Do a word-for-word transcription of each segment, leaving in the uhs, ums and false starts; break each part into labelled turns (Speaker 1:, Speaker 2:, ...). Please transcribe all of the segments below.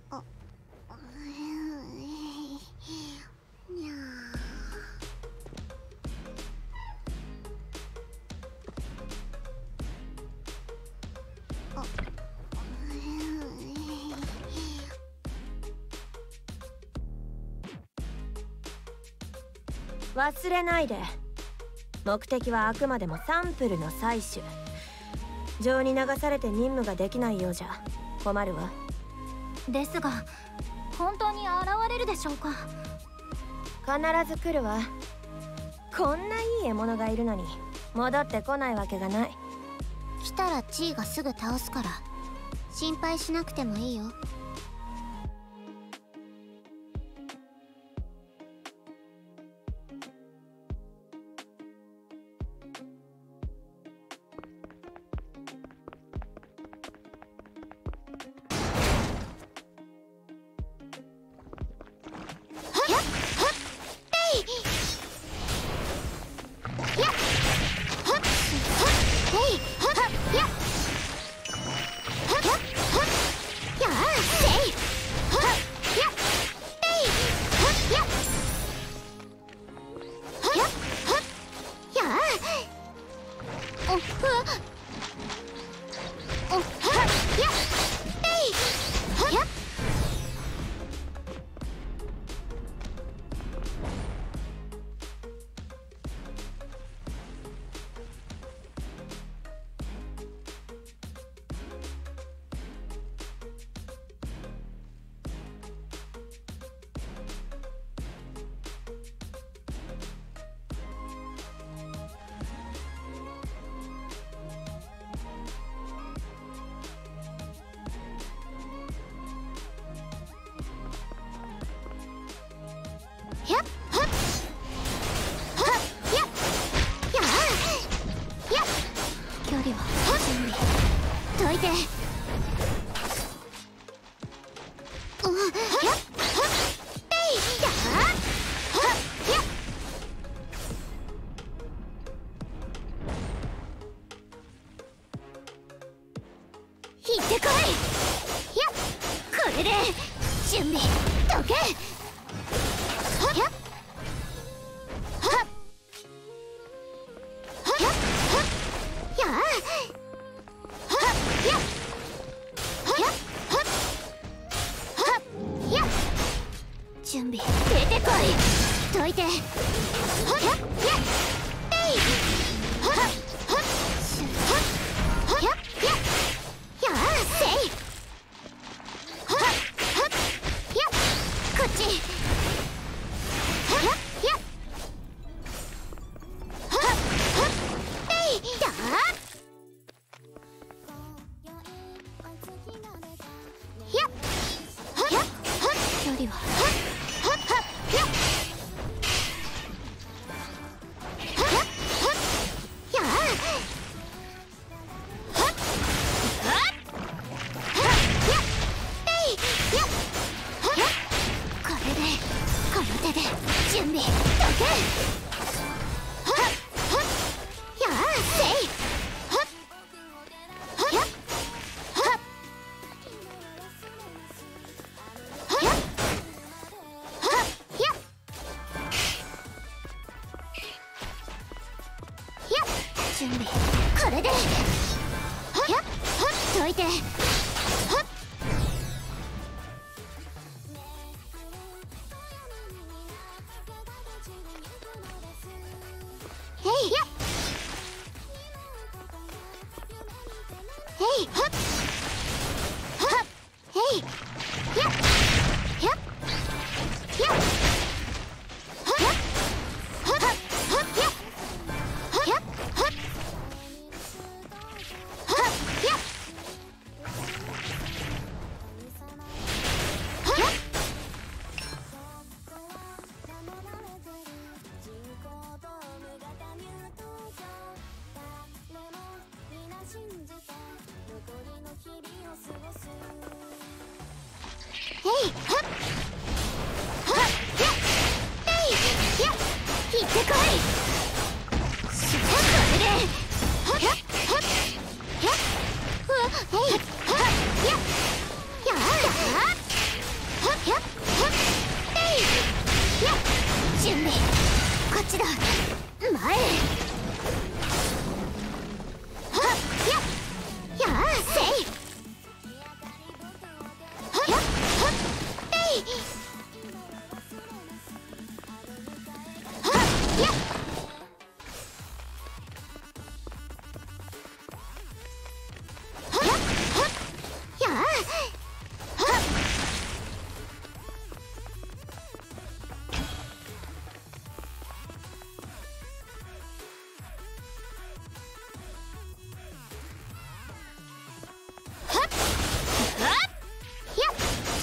Speaker 1: あ、にゃー。あ、
Speaker 2: 忘れないで。目的はあくまでもサンプルの採取。情に流されて任務ができないようじゃ困るわ。
Speaker 1: ですが本当に現れるでしょうか？
Speaker 2: 必ず来るわ。こんないい獲物がいるのに戻ってこないわけがない。
Speaker 1: 来たらチーがすぐ倒すから心配しなくてもいいよ。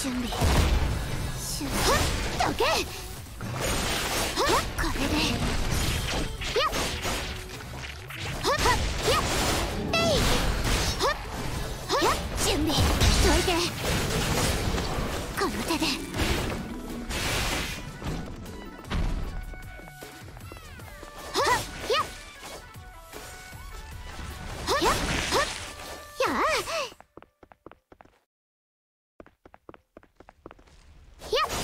Speaker 1: 準備シュッどけ。これでやっはっやっえいはっやっ準備どいて。この手ではっやっはっやっはっやあやっ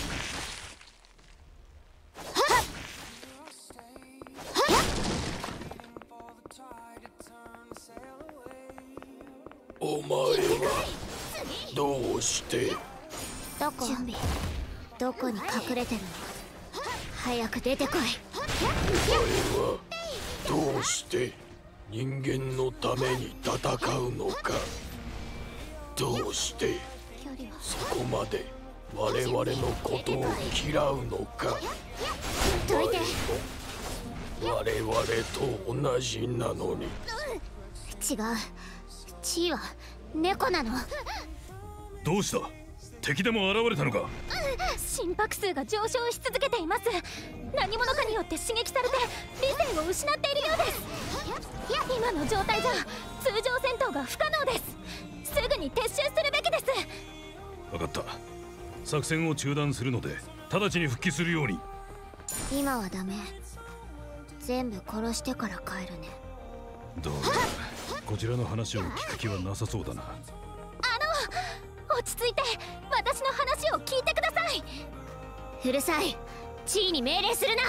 Speaker 3: お前はどうして？
Speaker 1: どこ準備どこに隠れてるの？早く出てこい。
Speaker 3: お前はどうして人間のために戦うのか？どうしてそこまで我々のことを嫌うのか？
Speaker 1: どいて。
Speaker 3: 我々と同じなのに。
Speaker 1: 違う、チーは猫なの。
Speaker 4: どうした？敵でも現れたのか？
Speaker 5: 心拍数が上昇し続けています。何者かによって刺激されて理性を失っているようです。今の状態じゃ通常戦闘が不可能です。すぐに撤収するべきです。
Speaker 4: 分かった。作戦を中断するので直ちに復帰するように。
Speaker 1: 今はダメ。全部殺してから帰るね。
Speaker 4: どうやらこちらの話を聞く気はなさそうだな。
Speaker 5: あの落ち着いて私の話を聞いてください。
Speaker 1: うるさい。チーに命令するな。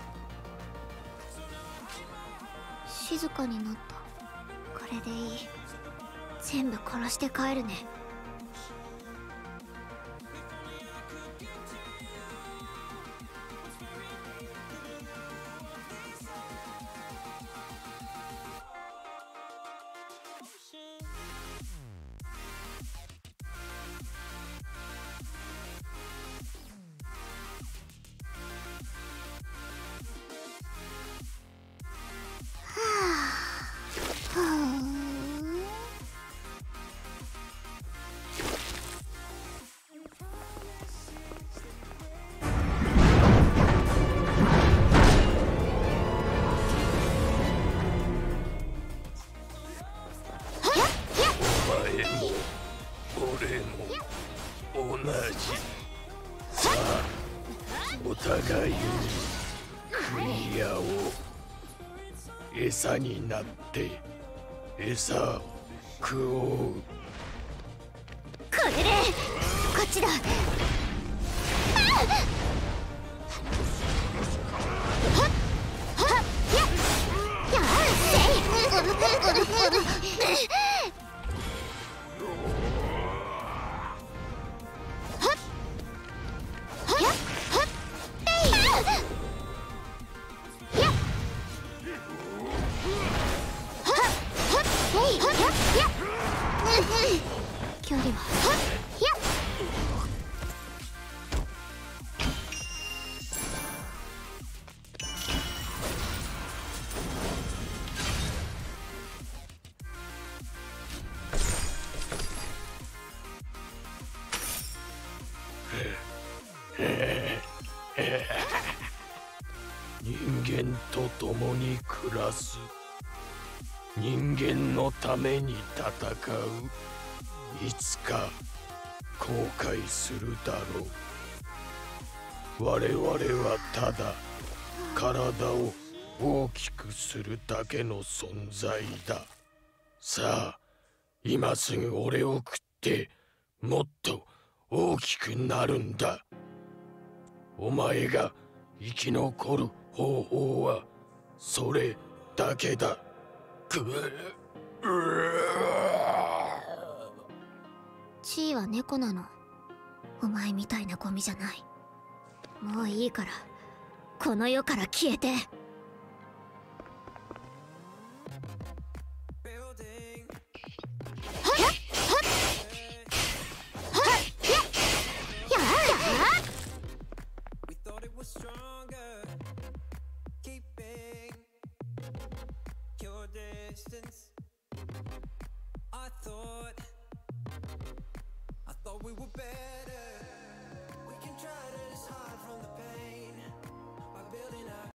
Speaker 1: 静かになった。これでいい。全部殺して帰るね。
Speaker 3: お互いにクリアを餌になって餌食おう。
Speaker 1: これでこっちだ。距離は
Speaker 3: 人間と共に暮らす。人間のために戦う。いつか後悔するだろう。我々はただ体を大きくするだけの存在だ。さあ今すぐ俺を食ってもっと大きくなるんだ。お前が生き残る方法はそれだけだ。
Speaker 1: チーは猫なの。お前みたいなゴミじゃない。もういいからこの世から消えて。
Speaker 6: thought we were better. We can try to hide from the pain by building our